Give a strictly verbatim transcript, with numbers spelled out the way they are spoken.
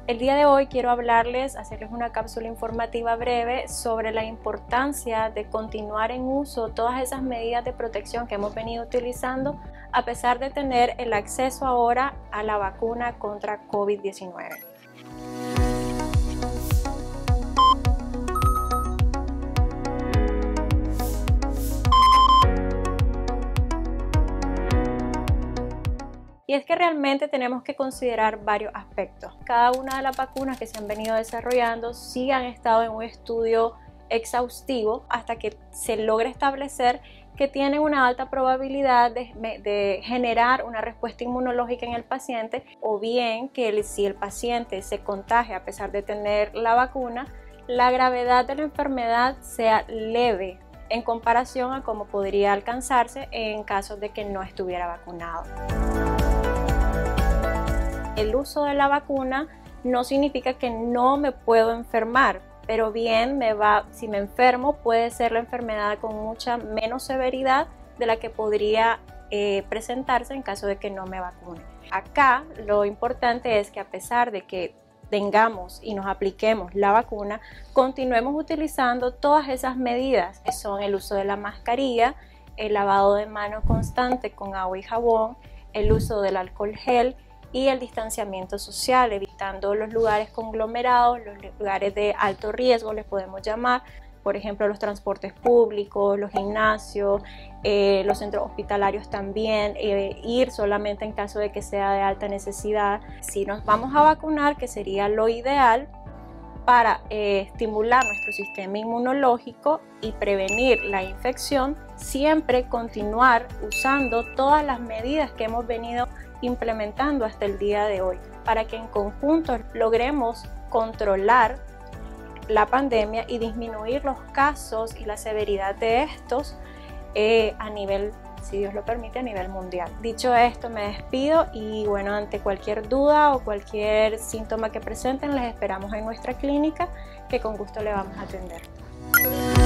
El día de hoy quiero hablarles, hacerles una cápsula informativa breve sobre la importancia de continuar en uso todas esas medidas de protección que hemos venido utilizando a pesar de tener el acceso ahora a la vacuna contra COVID diecinueve. Y es que realmente tenemos que considerar varios aspectos. Cada una de las vacunas que se han venido desarrollando sí han estado en un estudio exhaustivo hasta que se logre establecer que tienen una alta probabilidad de, de generar una respuesta inmunológica en el paciente, o bien que el, si el paciente se contagia a pesar de tener la vacuna, la gravedad de la enfermedad sea leve en comparación a cómo podría alcanzarse en caso de que no estuviera vacunado. El uso de la vacuna no significa que no me puedo enfermar, pero bien me va, si me enfermo puede ser la enfermedad con mucha menos severidad de la que podría eh, presentarse en caso de que no me vacune. Acá lo importante es que a pesar de que tengamos y nos apliquemos la vacuna, continuemos utilizando todas esas medidas que son el uso de la mascarilla, el lavado de manos constante con agua y jabón, el uso del alcohol gel y el distanciamiento social, evitando los lugares conglomerados, los lugares de alto riesgo, les podemos llamar, por ejemplo los transportes públicos, los gimnasios, eh, los centros hospitalarios también, eh, ir solamente en caso de que sea de alta necesidad. Si nos vamos a vacunar, que sería lo ideal para eh, estimular nuestro sistema inmunológico y prevenir la infección, siempre continuar usando todas las medidas que hemos venido implementando hasta el día de hoy para que en conjunto logremos controlar la pandemia y disminuir los casos y la severidad de estos eh, a nivel, si Dios lo permite, a nivel mundial. Dicho esto, me despido y bueno, ante cualquier duda o cualquier síntoma que presenten, les esperamos en nuestra clínica, que con gusto le vamos a atender.